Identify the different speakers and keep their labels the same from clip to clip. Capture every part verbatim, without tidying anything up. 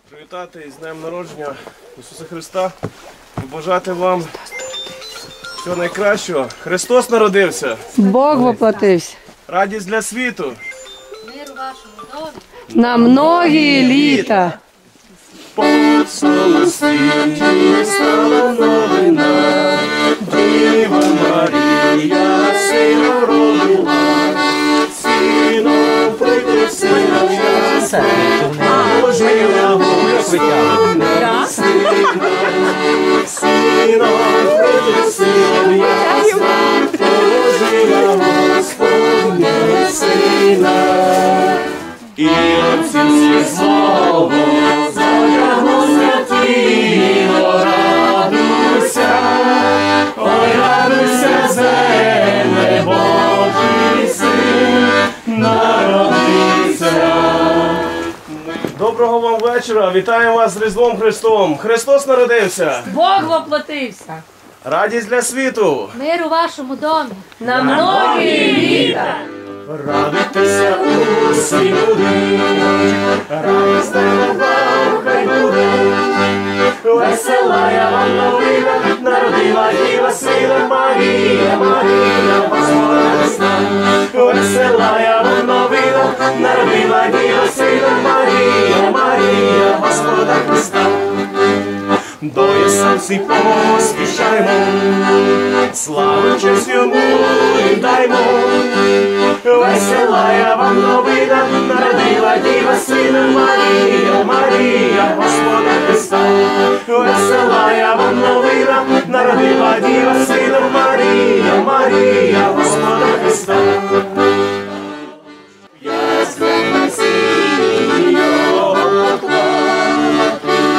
Speaker 1: Привітати із Днем народження Ісуса Христа, побажати вам всього найкращого. Христос народився.
Speaker 2: Бог воплотився.
Speaker 1: Радість для світу.
Speaker 3: Мир у вашому домі.
Speaker 2: На многі літа.
Speaker 1: По всьому світі стала новина, Діва Марія сина родила, сином прикрасила ясна, положила Господня сина, сином прикрасила ясна, положила Господня сина. І отцівське слово задяглося тіло, радуйся, ой, радуйся, земле, Божий син народився. Доброго вам вечора, вітаємо вас з Різдвом Христовим. Христос народився.
Speaker 2: Бог воплотився.
Speaker 1: Радість для світу.
Speaker 3: Мир у вашому домі.
Speaker 2: На многі літа.
Speaker 1: Радуйтеся усі люди, радість вам хай буде. Весела я вам новина, народила Діва сина Марія, Марія, Господа Христа. Весела я вам новина, народила Діва сина Марія, Марія, Господа Христа. До Ісусі поспішаймо, славу честь йому даймо. Весела я вам новина, народила Діва сина Марія, Марія, Господа Христа. Весела я вам новина, народила Діва сина Марія, Марія, Господа Христа. Я звик сію поклав,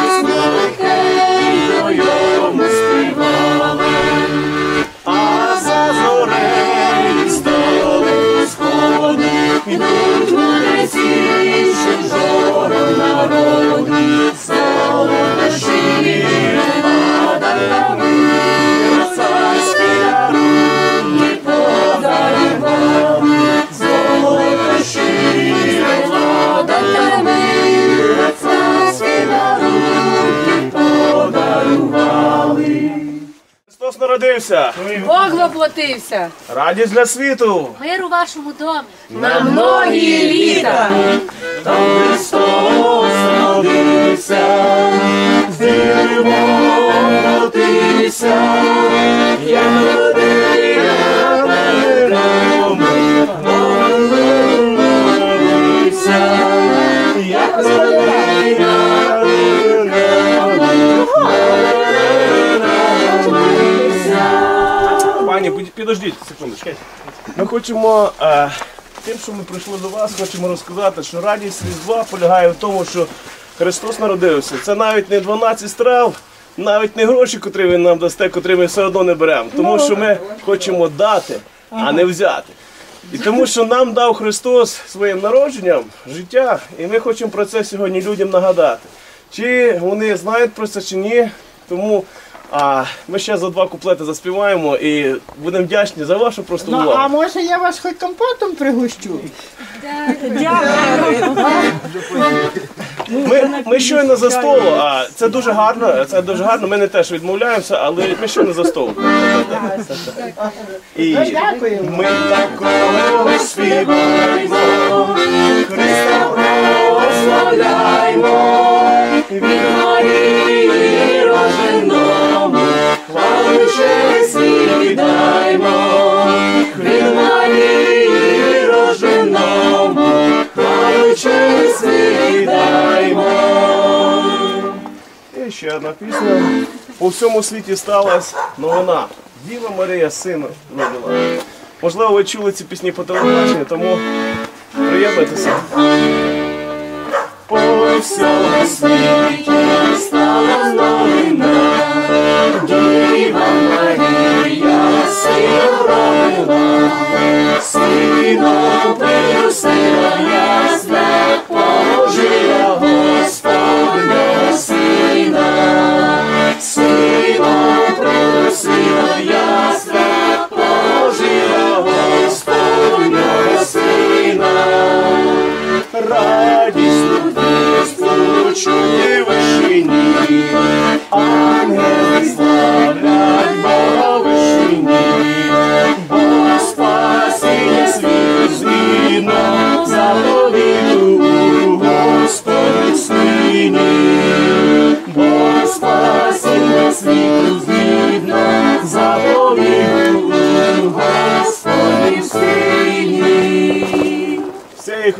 Speaker 1: слухай, йому співали, а за зорею столи сходу, ідуть мудреці, чужого народу, золото шире подарами, царський народ не подарував, золото шире подарами, царський народ не подарували. Христос народився.
Speaker 2: Бог воплотився.
Speaker 1: Радість для світу.
Speaker 3: Мир у вашому домі.
Speaker 2: На многі літа.
Speaker 1: Там Христос народився, з дивом родився, як людина перероми, народився, як людина народився. Пані, підождіть секундочку. Ми хочемо, е, тим, що ми прийшли до вас, хочемо розказати, що радість Різдва полягає в тому, що Христос народився. Це навіть не дванадцять страв, навіть не гроші, котрі Він нам дасте, котрі ми все одно не беремо. Тому що ми хочемо дати, а не взяти. І тому, що нам дав Христос своїм народженням життя, і ми хочемо про це сьогодні людям нагадати. Чи вони знають про це, чи ні. Тому а, ми ще за два куплети заспіваємо і будемо вдячні за вашу просто увагу.
Speaker 4: Ну, а може я вас хоч компотом пригощу?
Speaker 1: Ми, ми щойно за столу, а це дуже гарно, це дуже гарно, ми не теж відмовляємося, але ми щойно за столу. І ми такого співаємо, Христа прославляємо, від Марії рожденому, хвалу честь віддаймо, від Марії рожденому, хвалу честь віддаймо. І ще одна пісня. У всьому світі сталася новина. Діва Марія сина родила. Можливо, ви чули ці пісні по телебаченню, тому приєднуйтеся. По всьому світі стала новина, Діва Марія сина родила, сином прикрасила ясна, положила Господня сина, сином прикрасила ясна, положила Господня сина. радість, чує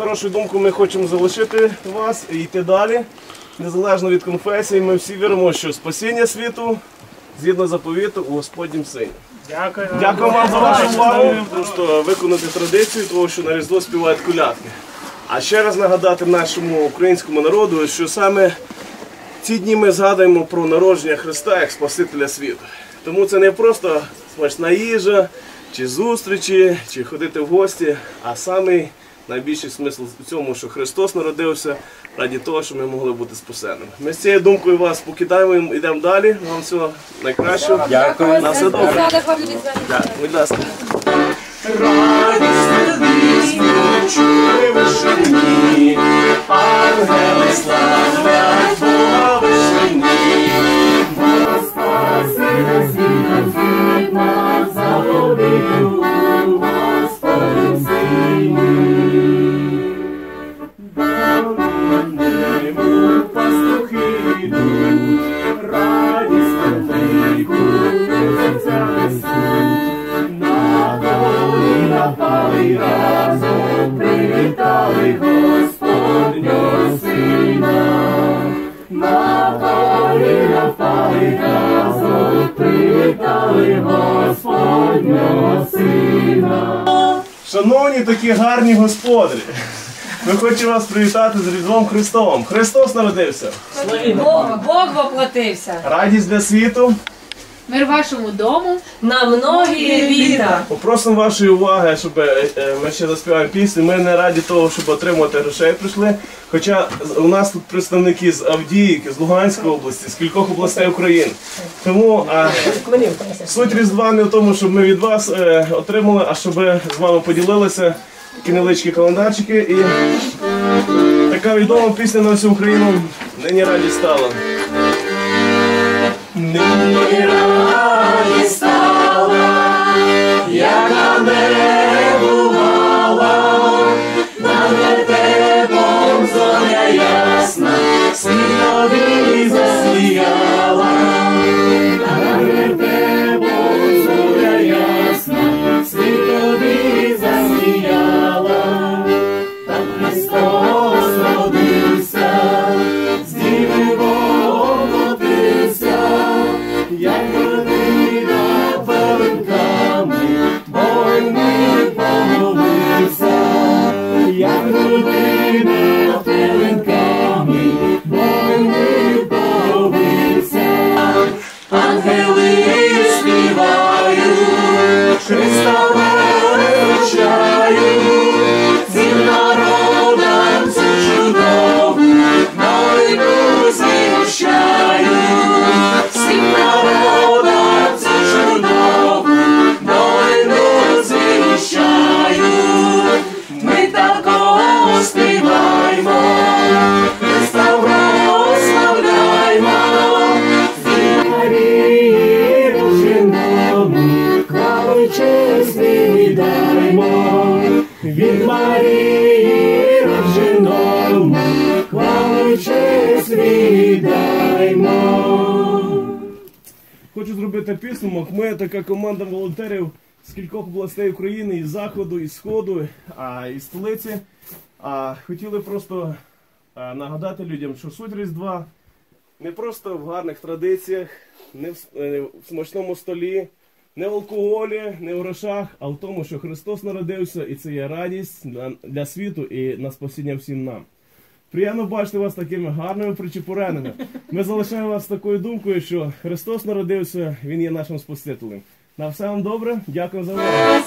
Speaker 1: хорошою думкою ми хочемо залишити вас і йти далі. Незалежно від конфесії, ми всі віримо, що спасіння світу згідно заповіту у Господнім Сині.
Speaker 5: Дякую.
Speaker 1: Дякую вам за вашу увагу. Просто виконати традицію, того, що на Різдво співають колядки. А ще раз нагадати нашому українському народу, що саме ці дні ми згадуємо про народження Христа як Спасителя світу. Тому це не просто смачна їжа, чи зустрічі, чи ходити в гості, а самий найбільший смисл у цьому, що Христос народився раді того, щоб ми могли бути спасеними. Ми з цією думкою вас покидаємо і йдемо далі. Вам всього найкращого.
Speaker 2: Дякую.
Speaker 1: На все добре.
Speaker 3: Посадок вам людей.
Speaker 1: Дякую. Будь ласка.
Speaker 6: Чули вишені, ангели славлять Бога вишені. Господь сина світа світ нас заводив, Господь сині. Дав на небо пастухи йдуть, радість велику до серця несуть. На коліна пали разом, привітали Господнього Сина. На коліна пали разом, привітали Господнього Сина.
Speaker 1: Шановні такі гарні господарі, ми хочемо вас привітати з Різдвом Христовим. Христос народився.
Speaker 2: Бог, Бог воплотився.
Speaker 1: Радість для світу.
Speaker 3: Мир вашому дому.
Speaker 2: На многі літа.
Speaker 1: Попросимо вашої уваги, щоб е, е, ми ще заспіваємо пісню. Ми не раді того, щоб отримати грошей прийшли. Хоча у нас тут представники з Авдіївки, з Луганської області, з кількох областей України. Тому е, суть Різдва не в тому, щоб ми від вас е, отримали, а щоб з вами поділилися. Такі невеличкі календарчики. І така відома пісня на всю Україну «Нині радість стала». Нині радість стала, яка не бувала, над вертепом зоря ясна, світові засіяла. Над вертепом зоря ясна, світові засіяла. Так Христос родився, з діви воплотився, як родина пеленками, бойний помолився. Як родина пеленками, бойний помолився. Ангели співають, Христа величають, всім народам цю чудову новину звіщають. Всім народам цю чудову новину звіщають. Ми також співаймо, Христа прославляймо. Від Марії роженому хвалу й честь віддаймо. Від Марії роженому хвалу й честь віддаймо. Хочу зробити підсумок. Ми така команда волонтерів з кількох областей України, із Заходу, із Сходу, а, із столиці. А, хотіли просто а, нагадати людям, що суть Різдва не просто в гарних традиціях, не в, е, в смачному столі, не в алкоголі, не в грошах, а в тому, що Христос народився, і це є радість для, для світу і на спасіння всім нам. Приємно бачити вас такими гарними причепуреними. Ми залишаємо вас з такою думкою, що Христос народився, Він є нашим Спасителем. На все вам добре, дякую за увагу.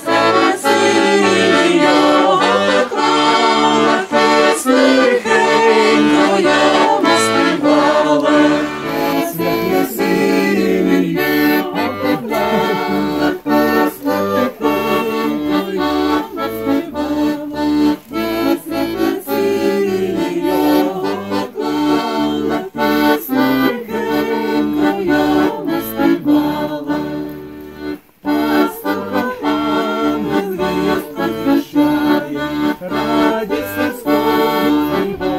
Speaker 6: Радість Христова.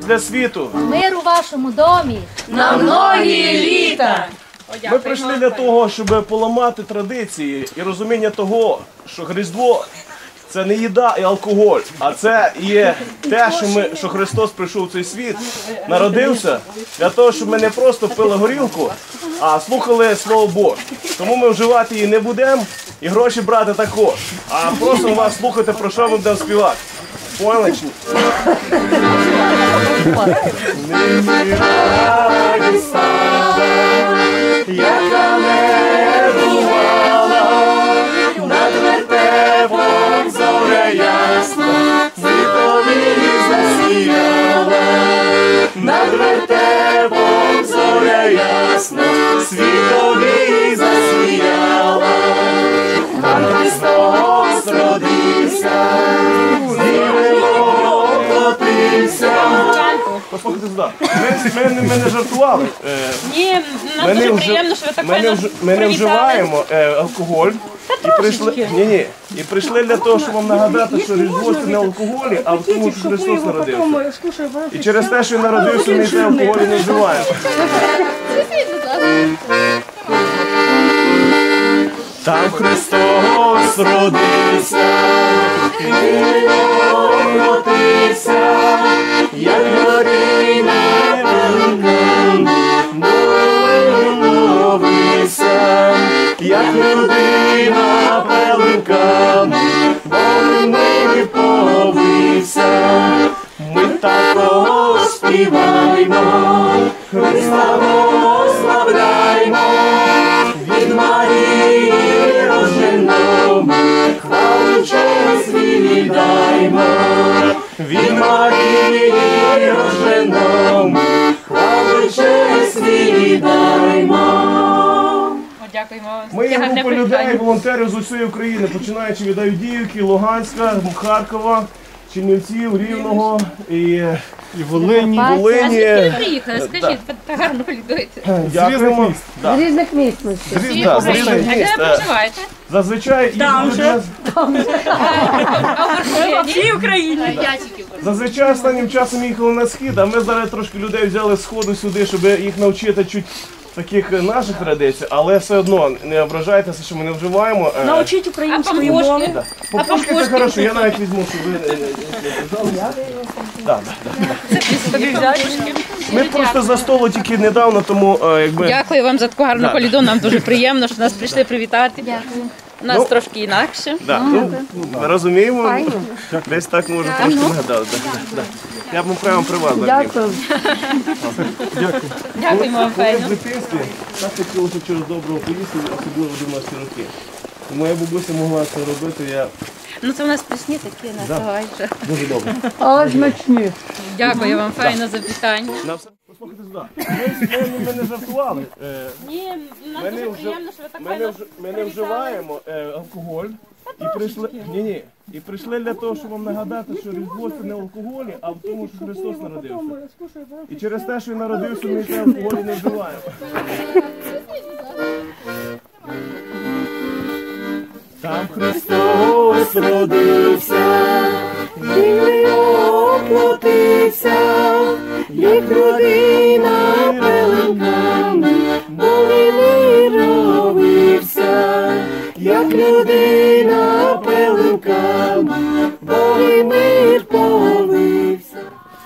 Speaker 1: для світу.
Speaker 5: Мир у вашому домі.
Speaker 2: На многі літа.
Speaker 1: Ми прийшли для того, щоб поламати традиції і розуміння того, що Різдво – це не їда і алкоголь, а це є те, що, ми, що Христос прийшов в цей світ, народився для того, щоб ми не просто пили горілку, а слухали Слово Боже. Тому ми вживати її не будемо і гроші брати також. А просимо вас слухати, про що ми будемо співати. Поняли чи ні?
Speaker 6: Яка не бувала, над вертепом зоря ясна, світові засіяла, над вертепом зоря ясна, світові засіяла, а Христос родився, з небо оплотився.
Speaker 1: Послухайте сюди. Ми, ми, ми не жартували. Е,
Speaker 7: Ні, нам
Speaker 1: Ми не,
Speaker 7: дуже
Speaker 1: вжи-
Speaker 7: приємно, що ви так
Speaker 1: ми не,
Speaker 7: файно
Speaker 1: вж- ми не
Speaker 7: привітали.
Speaker 1: вживаємо е, алкоголь. І прийшли, ні, ні. І прийшли для того, щоб вам нагадати, що Різдво це не алкоголі, а в тому, що Христос народився. І через те, що він народився, ми цей алкоголь не вживаємо.
Speaker 6: Там Христос родився, і оплотився, як горіна пелинками, новився, як людина пелинками, вогнем повився. Ми також співаймо, Христа прославляймо, від Марії рожденом, хвалу честь віддаймо, від Марії рожденом, хвалу честь віддаймо.
Speaker 7: Дякуємо вам.
Speaker 1: Ми є
Speaker 7: Таке гарне
Speaker 1: група людей,
Speaker 7: привітання.
Speaker 1: волонтерів з усієї України, починаючи від Авдіївки, Луганська, Харкова, Чернівців, Рівного і, і Волині.
Speaker 7: А
Speaker 1: Волині.
Speaker 7: звідки ви приїхали? Скажіть, ви так гарно полідуєте.
Speaker 1: Дякуємо. Да.
Speaker 2: З різних міст. ми всі.
Speaker 1: З різ- да, з різних
Speaker 7: А де
Speaker 1: міст.
Speaker 7: ви
Speaker 1: Е,
Speaker 7: проживаєте?
Speaker 1: Зазвичай
Speaker 7: Там
Speaker 1: їздять
Speaker 7: же.
Speaker 1: нас-
Speaker 7: А в Верховні? В Україні.
Speaker 1: Зазвичай останнім часом їхали на схід, а ми зараз трошки людей взяли з сходу сюди, щоб їх навчити чуть таких наших традицій, але все одно не ображайтеся, що ми не вживаємо. Е,
Speaker 7: Научіть української мови.
Speaker 1: да. Попушки це хорошо, я навіть візьму, щоб ви е, е, е, да, да. Ми просто за столу тільки недавно, тому е, якби.
Speaker 7: Дякую вам за таку гарну
Speaker 1: Да.
Speaker 7: коліду. Нам дуже приємно, що нас прийшли привітати.
Speaker 5: Дякую.
Speaker 7: У нас
Speaker 1: Ну,
Speaker 7: трошки інакше.
Speaker 1: Да, ну, ми розуміємо, десь так може трошки нагадали. Да, да, да. Я б прямо при вас зараз.
Speaker 2: Дякую.
Speaker 7: Дякуємо вам,
Speaker 1: Коли в
Speaker 7: файно.
Speaker 1: дитинстві так хотілося через доброго поїсти, особливо в дев'яності роки. Моя бабуся могла це робити, я
Speaker 7: Ну це у нас пісні такі, насагайше.
Speaker 1: дуже добре.
Speaker 2: Але смачні.
Speaker 7: Дякую вам, файно за питання.
Speaker 1: На все. Послухайте сюди. Ми, ми, ми не жартували. Е,
Speaker 7: Ні, нам
Speaker 1: Ми
Speaker 7: дуже
Speaker 1: не, вжи-
Speaker 7: приємно, що ви так
Speaker 1: ми не,
Speaker 7: файно
Speaker 1: вж- ми не
Speaker 7: привітали.
Speaker 1: вживаємо е, алкоголь. І прийшли, ні, ні, і прийшли для того, щоб вам нагадати, що Різдво це не алкоголі, а в тому, що Христос народився. І через те, що він народився, ми цей алкоголь не вживаємо.
Speaker 6: Там Христос родився, і оплотився, як людина пеленками, Богиний ровився, як людина пеленками, Богиний повився.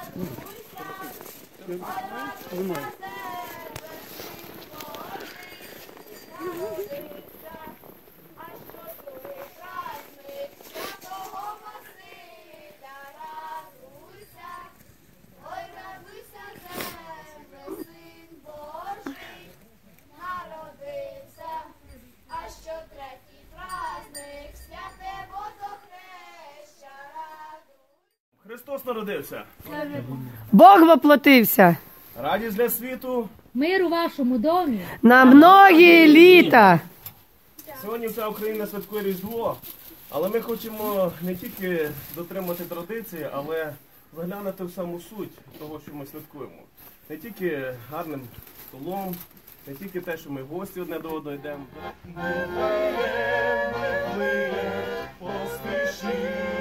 Speaker 8: Ой, радуйся, земле, син Божий народився, а що третій праздник, святе водохреща радуй.
Speaker 1: Христос народився.
Speaker 2: Бог воплотився.
Speaker 1: Радість для світу.
Speaker 5: Мир у вашому домі.
Speaker 2: На многі літа.
Speaker 1: Сьогодні вся Україна святкує Різдво, але ми хочемо не тільки дотримати традиції, але заглянути в саму суть того, що ми святкуємо. Не тільки гарним столом, не тільки те, що ми в гості одне до одного йдемо.
Speaker 6: Поспіши.